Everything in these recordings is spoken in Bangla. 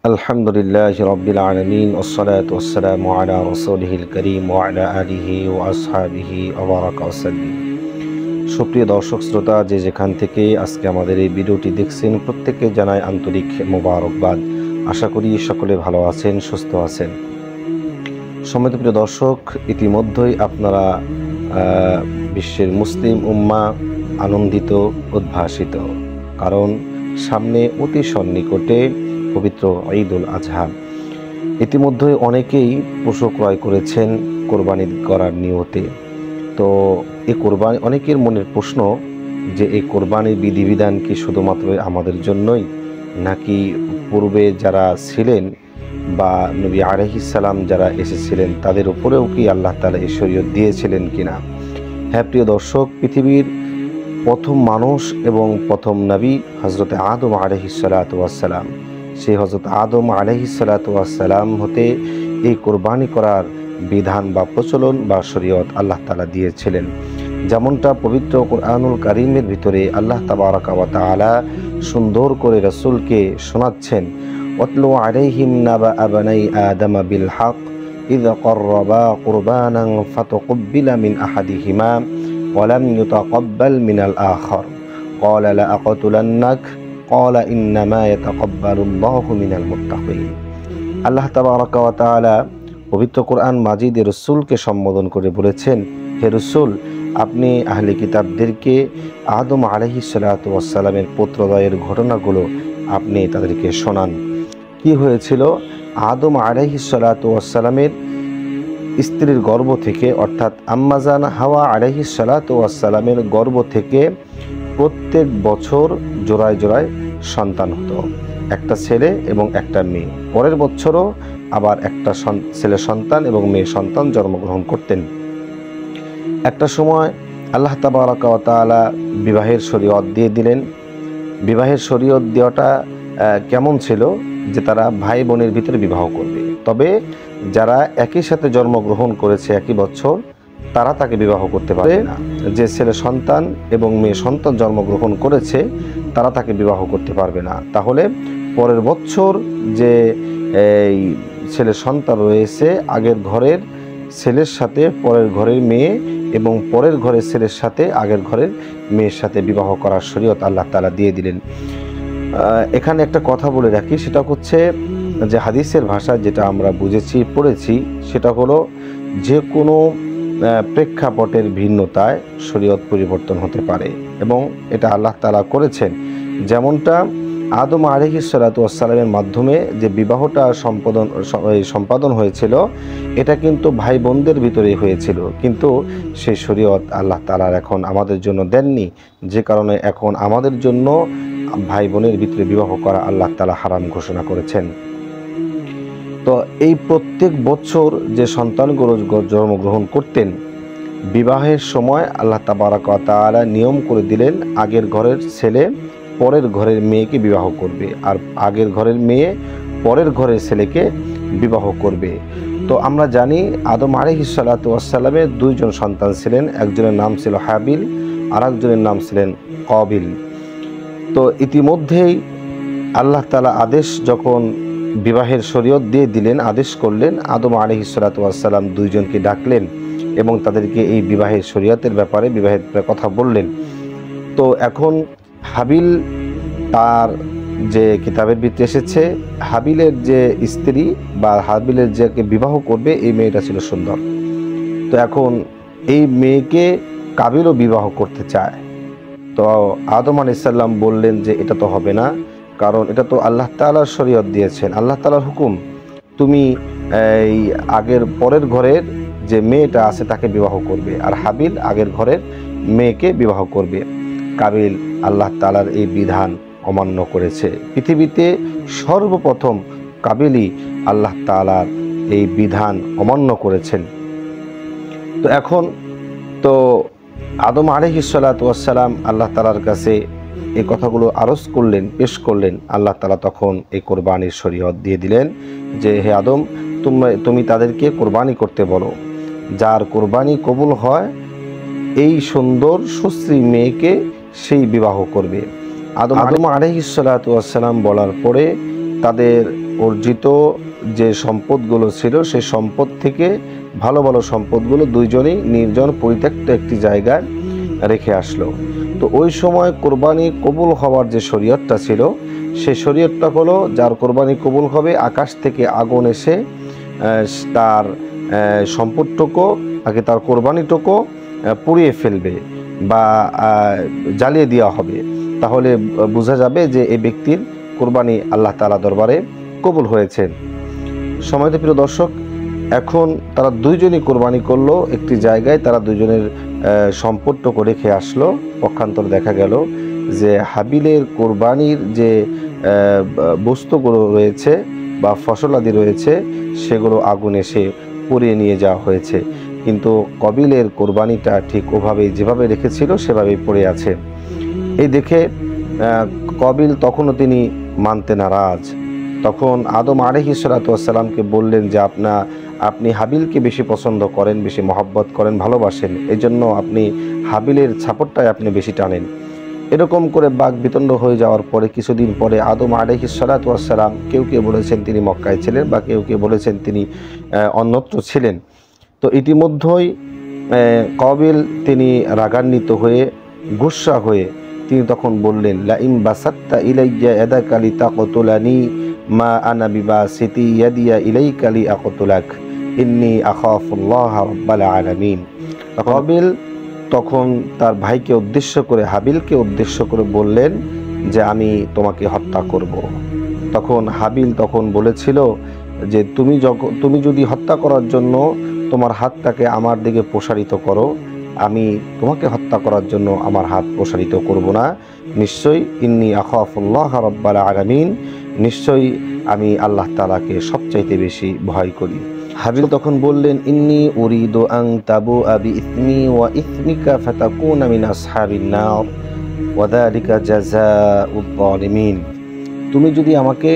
আলহামদুলিল্লাহি রাব্বিল আলামিন ওয়াসসালাতু ওয়াসসালামু আলা রাসূলিহিল কারীম ওয়া আলা আলিহি ওয়া আসহাবিহি ওয়া বারাকা ওয়াসাল্লাম। সুপ্রিয় দর্শক শ্রোতা, যে যেখান থেকে আজকে আমাদের এই ভিডিওটি দেখছেন, প্রত্যেককে জানাই আন্তরিক মোবারকবাদ। আশা করি সকলে ভালো আছেন, সুস্থ আছেন। সম্মানিত প্রিয় দর্শক, ইতিমধ্যেই আপনারা বিশ্বের মুসলিম উম্মাহ আনন্দিত, উদ্ভাসিত, কারণ সামনে অতি সন্নিকটে পবিত্র ঈদুল আজহা। ইতিমধ্যে অনেকেই পশু ক্রয় করেছেন কোরবানি করার নিয়তে। তো এই কোরবানি, অনেকের মনের প্রশ্ন যে এই কোরবানির বিধিবিধান কি শুধুমাত্র আমাদের জন্যই, নাকি পূর্বে যারা ছিলেন বা নবী আলাইহিস সালাম যারা এসেছিলেন তাদের উপরেও কি আল্লাহ তাআলা এই শরীয়ত দিয়েছিলেন কিনা? হ্যাঁ প্রিয় দর্শক, পৃথিবীর প্রথম মানুষ এবং প্রথম নবী হযরত আদম আলাইহিস সালাতু ওয়াস সালাম, সেই হযরত আদম আলাইহিস সালাতু ওয়াস সালাম হতে এই কোরবানি করার বিধান বা প্রচলন বা শরীয়ত আল্লাহ তাআলা দিয়েছিলেন। যেমনটা পবিত্র কুরআনুল কারীমের ভিতরে আল্লাহ তাবারাকা ওয়া তাআলা সুন্দর করে রাসূলকে শোনাচ্ছেন, ওয়াতলু আলাইহিম নাবা বানাই আদম বিল হক ইয ক্বাররাবা কুরবানান ফাতাকুব্বিলা মিন আহাদিহিমা ওয়া লাম ইউতাকাব্বাল মিনাল আখার ক্বালা লা আকাতুলান্নাক ক্বালা ইন্নামা ইয়াতাকাব্বালুল্লাহু মিনাল মুত্তাকিন। আল্লাহ তাবারাকা ওয়া তাআলা পবিত্র কোরআন মাজিদে রাসূলকে সম্বোধন করে বলেছেন, হে রাসূল, আপনি আহলে কিতাবদেরকে আদম আলাইহিস সালাতু ওয়াস সালামের পুত্রদ্বয়ের ঘটনাগুলো আপনি তাদেরকে শোনান। কি হয়েছিল? আদম আলাইহিস সালাতু ওয়াস সালামের স্ত্রীর গর্ভ থেকে, অর্থাৎ আম্মাজান হাওয়া আলাইহিস সালাতু ওয়াস সালামের গর্ভ থেকে প্রত্যেক বছর জোড়ায় জোড়ায় সন্তান হতো, একটা ছেলে এবং একটা মেয়ে। পরের বছরও আবার একটা ছেলে সন্তান এবং মেয়ে সন্তান জন্মগ্রহণ করতেন। একটা সময় আল্লাহ তাবারাকা ওয়া তাআলা বিবাহের শরীয়ত দিয়ে দিলেন। বিবাহের শরীয়ত দেওয়াটা কেমন ছিল? যে তারা ভাই বোনের ভিতরে বিবাহ করবে, তবে যারা একই সাথে জন্মগ্রহণ করেছে একই বছর, তারা তাকে বিবাহ করতে পারে না। যে ছেলে সন্তান এবং মেয়ে সন্তান জন্মগ্রহণ করেছে তারা তাকে বিবাহ করতে পারবে না। তাহলে পরের বছর যে এই ছেলে সন্তান রয়েছে, আগের ঘরের ছেলের সাথে পরের ঘরের মেয়ে এবং পরের ঘরের ছেলের সাথে আগের ঘরের মেয়ের সাথে বিবাহ করার শরীয়ত আল্লাহ তাআলা দিয়ে দিলেন। এখানে একটা কথা বলে রাখি, সেটা হচ্ছে যে হাদিসের ভাষা যেটা আমরা বুঝেছি পড়েছি, সেটা হলো যে কোনো প্রেক্ষাপটের ভিন্নতায় শরীয়ত পরিবর্তন হতে পারে এবং এটা আল্লাহ তাআলা করেছেন। যেমনটা আদম আলাইহিস সালাতু ওয়াস সালামের মাধ্যমে যে বিবাহটা সম্পাদন হয়েছিল, এটা কিন্তু ভাই বোনদের ভিতরেই হয়েছিল, কিন্তু সেই শরীয়ত আল্লাহ তাআলা এখন আমাদের জন্য দেননি, যে কারণে এখন আমাদের জন্য ভাই বোনের ভিতরে বিবাহ করা আল্লাহ তাআলা হারাম ঘোষণা করেছেন। তো এই প্রত্যেক বছর যে সন্তানগুলো জন্মগ্রহণ করতেন, বিবাহের সময় আল্লাহ তাবারাকা ওয়া তাআলা নিয়ম করে দিলেন, আগের ঘরের ছেলে পরের ঘরের মেয়েকে বিবাহ করবে, আর আগের ঘরের মেয়ে পরের ঘরের ছেলেকে বিবাহ করবে। তো আমরা জানি আদম আলাইহিস সালাতু ওয়াস সালামের দুইজন সন্তান ছিলেন, একজনের নাম ছিল হাবিল আর একজনের নাম ছিলেন কাবিল। তো ইতিমধ্যেই আল্লাহ তাআলা আদেশ, যখন বিবাহের শরীয়ত দিয়ে দিলেন, আদেশ করলেন, আদম আলাইহিস সালাতু ওয়াস সালাম দুইজনকে ডাকলেন এবং তাদেরকে এই বিবাহের শরীয়তের ব্যাপারে বিবাহের কথা বললেন। তো এখন হাবিল, তার যে কিতাবের ভিতরে এসেছে, হাবিলের যে স্ত্রী বা হাবিলের যাকে বিবাহ করবে এই মেয়েটা ছিল সুন্দর। তো এখন এই মেয়েকে কাবিলও বিবাহ করতে চায়। তো আদম আলাইহিস সালাম বললেন যে এটা তো হবে না, কারণ এটা তো আল্লাহ তাআলার শরীয়ত দিয়েছেন, আল্লাহ তাআলার হুকুম, তুমি এই আগের পরের ঘরের যে মেয়েটা আছে তাকে বিবাহ করবে, আর হাবিল আগের ঘরের মেয়েকে বিবাহ করবে। কাবিল আল্লাহ তাআলার এই বিধান অমান্য করেছে। পৃথিবীতে সর্বপ্রথম কাবিলই আল্লাহ তাআলার এই বিধান অমান্য করেছেন। তো এখন তো আদম আলাইহিস সালাতু ওয়াস সালাম আল্লাহ তাআলার কাছে এই কথাগুলো আরজ করলেন, পেশ করলেন। আল্লাহ তাআলা তখন এই কোরবানির শরীয়ত দিয়ে দিলেন যে হে আদম, তুমি তাদেরকে কোরবানি করতে বলো, যার কোরবানি কবুল হয় এই সুন্দর সুশ্রী মেয়েকে সেই বিবাহ করবে। আদম আলাইহিস সালাতু ওয়াস সালাম বলার পরে তাদের অর্জিত যে সম্পদগুলো ছিল সেই সম্পদ থেকে ভালো ভালো সম্পদগুলো দুইজনেই নির্জন পরিত্যক্ত একটি জায়গায় রেখে আসলো। তো ওই সময় কোরবানি কবুল হওয়ার যে শরীয়তটা ছিল সেই শরীয়তটা হলো, যার কোরবানি কবুল হবে আকাশ থেকে আগুন এসে তার সম্পদটুকু আগে তার কোরবানিটুকু পুড়িয়ে ফেলবে বা জ্বালিয়ে দেওয়া হবে, তাহলে বোঝা যাবে যে এই ব্যক্তির কোরবানি আল্লাহ তাআলা দরবারে কবুল হয়েছে। সম্মানিত প্রিয় দর্শক, এখন তারা দুইজনই কোরবানি করলো একটি জায়গায়, তারা দুইজনের সম্পদটুকু রেখে আসলো। পক্ষান্তর দেখা গেল যে হাবিলের কোরবানির যে বস্তুগুলো রয়েছে বা ফসলাদি রয়েছে সেগুলো আগুন এসে পুড়িয়ে নিয়ে যাওয়া হয়েছে, কিন্তু কবিলের কোরবানিটা ঠিক ওভাবেই যেভাবে রেখেছিল সেভাবেই পড়ে আছে। এই দেখে কবিল তখনও তিনি মানতে নারাজ। তখন আদম আলাইহিস সালাতু ওয়াস সালামকে বললেন যে আপনি হাবিলকে বেশি পছন্দ করেন, বেশি মহব্বত করেন, ভালোবাসেন, এই জন্য আপনি হাবিলের ছাপটটাই আপনি বেশি টানেন। এরকম করে বাক বিতণ্ড হয়ে যাওয়ার পরে কিছুদিন পরে আদম আলাইহিস সালাতু ওয়াস সালাম, কেউ কেউ বলেছেন তিনি মক্কায় ছিলেন বা কেউ কেউ বলেছেন তিনি অন্যত্র ছিলেন। তো ইতিমধ্যেই কবিল তিনি রাগান্বিত হয়ে গুসা হয়ে তিনি তখন বললেন, লাইম বাসাত্তা ইলাইয়া ইয়াদাকা লিতাকতুলানি মা আনা বিবাসিতি ইয়াদিয়া ইলাইকা লিআকতুলাক ইন্নী আখাফুল্লাহ রাব্বাল আলামিন। কবিল তখন তার ভাইকে উদ্দেশ্য করে, হাবিলকে উদ্দেশ্য করে বললেন যে আমি তোমাকে হত্যা করব। তখন হাবিল তখন বলেছিল যে তুমি যদি হত্যা করার জন্য তোমার হাতটাকে আমার দিকে প্রসারিত করো, আমি তোমাকে হত্যা করার জন্য আমার হাত প্রসারিত করব না। নিশ্চয়ই ইন্নী আখাফুল্লাহ রাব্বাল আলামিন, নিশ্চয়ই আমি আল্লাহ তাআলাকে সবচাইতে বেশি ভয় করি। হাবিল তখন বললেন, ইন্নী উরিদু আন তাবুআ বিইসমি ওয়া ইসমিকা ফাতাকুনা মিন আসহাবিন নার ওয়া যালিকা জাযাউয যালিমিন। তুমি যদি আমাকে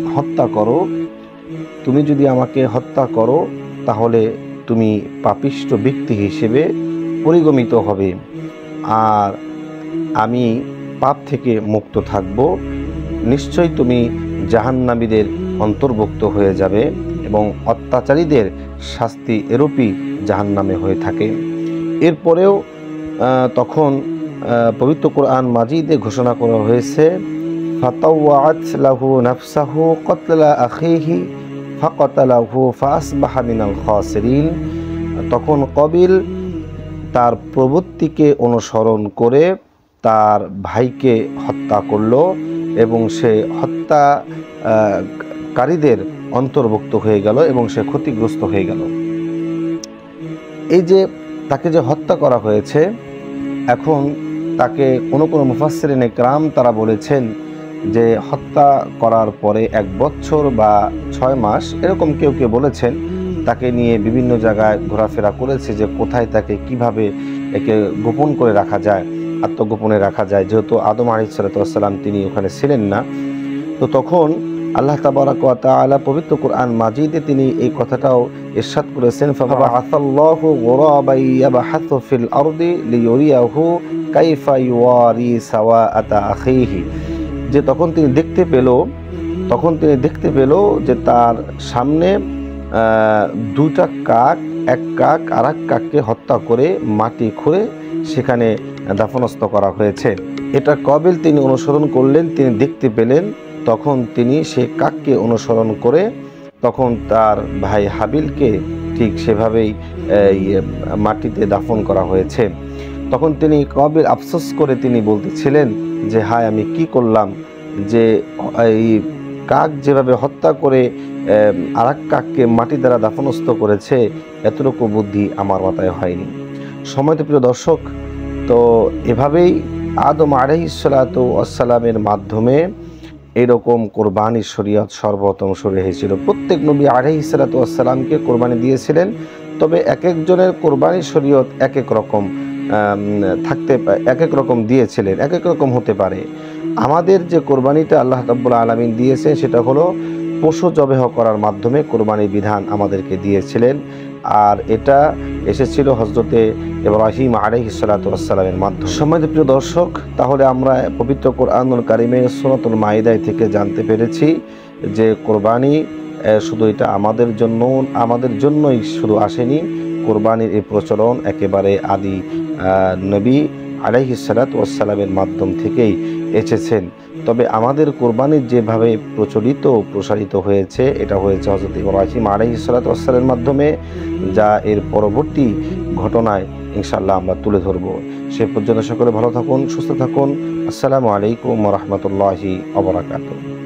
হত্যা করো তাহলে তুমি পাপিষ্ঠ ব্যক্তি হিসেবে পরিগণিত হবে, আর আমি পাপ থেকে মুক্ত থাকব। নিশ্চয়ই তুমি জাহান্নামীদের অন্তর্ভুক্ত হয়ে যাবে এবং অত্যাচারীদের শাস্তি এরূপই জাহান্নামে হয়ে থাকে। এরপরেও তখন পবিত্র কোরআন মাজিদে ঘোষণা করা হয়েছে, ফাতাওয়াআত লাহু নাফসাহু কতলা আখিহি ফাকাতালাহু ফাসবাহা মিনাল খাসিরিন। তখন কবিল তার প্রবৃত্তিকে অনুসরণ করে তার ভাইকে হত্যা করল এবং সে হত্যাকারীদের অন্তর্ভুক্ত হয়ে গেল এবং সে ক্ষতিগ্রস্ত হয়ে গেল। এই যে তাকে যে হত্যা করা হয়েছে, এখন তাকে কোনো মুফাসসিরিনে কেরাম তারা বলেছেন যে হত্যা করার পরে 1 বছর বা 6 মাস এরকম কেউ কেউ বলেছেন, তাকে নিয়ে বিভিন্ন জায়গায় ঘোরাফেরা করেছে যে কোথায় তাকে কিভাবে একে গোপন করে রাখা যায়, আত্মগোপনে রাখা যায়, যেহেতু আদম আলাইহিস সালাতু ওয়াস সালাম তিনি ওখানে ছিলেন না। তো তখন আল্লাহ তাবারাক ওয়া তাআলা পবিত্র কোরআন মাজিদে তিনি এই কথাটাও ইরশাদ করেছেন, ফাবাআসাল্লাহু গুরাবান ইয়াবহাসু ফিল আরদি লিয়ুরিয়াহু কাইফা ইওয়ারি সাওয়াআতা আখিহি। যে তখন তিনি দেখতে পেল যে তার সামনে 2টা কাক, এক কাক আর এক কাককে হত্যা করে মাটি খুঁড়ে সেখানে দাফনস্থ করা হয়েছে। এটা কবিল তিনি অনুসরণ করলেন, তিনি দেখতে পেলেন, তখন তিনি সে কাককে অনুসরণ করে তখন তার ভাই হাবিলকে ঠিক সেভাবেই মাটিতে দাফন করা হয়েছে। তখন তিনি কবিল আফসোস করে তিনি বলতেছিলেন যে হায় আমি কি করলাম, যে এই কাক যেভাবে হত্যা করে আর এক কাককে মাটি দ্বারা দাফনস্থ করেছে, এতটুকু বুদ্ধি আমার মাথায় হয়নি। সম্মানিত প্রিয় দর্শক, তো এভাবেই আদম আলাইহিস সালাতু ওয়াস সালামের মাধ্যমে এরকম কোরবানির শরীয়ত সর্বপ্রথম শুরু হয়েছিল। প্রত্যেক নবী আলাইহিস সালাতু ওয়াস সালামকে কোরবানি দিয়েছিলেন, তবে এক একজনের কোরবানির শরীয়ত এক এক রকম এক এক রকম দিয়েছিলেন, এক এক রকম হতে পারে। আমাদের যে কোরবানিটা আল্লাহ রাব্বুল আলামিন দিয়েছেন সেটা হলো পশু জবেহ করার মাধ্যমে কোরবানির বিধান আমাদেরকে দিয়েছিলেন, আর এটা এসেছিল হযরতে ইব্রাহিম আলাইহিস সালাতু ওয়াস সালামের মাধ্যমে। সম্মানিত প্রিয় দর্শক, তাহলে আমরা পবিত্র কোরআনুল কারীমের সূরাতুল মাইদা থেকে জানতে পেরেছি যে কোরবানি শুধু এটা আমাদের জন্যই শুধু আসেনি। কোরবানির এই প্রচলন একেবারে আদি নবী আলাইহিস সালাতু ওয়াস সালামের মাধ্যম থেকেই এসেছেন। তবে আমাদের কোরবানির যেভাবে প্রসারিত হয়েছে, এটা হয়েছে হযরত ইব্রাহিম আলাইহিস সালাতু ওয়াস সালামের মাধ্যমে, যা এর পরবর্তী ঘটনায় ইনশাআল্লাহ আমরা তুলে ধরব। সে পর্যন্ত সকলে ভালো থাকুন, সুস্থ থাকুন। আসসালামু আলাইকুম ওয়া রাহমাতুল্লাহি ওয়া বারাকাতুহু।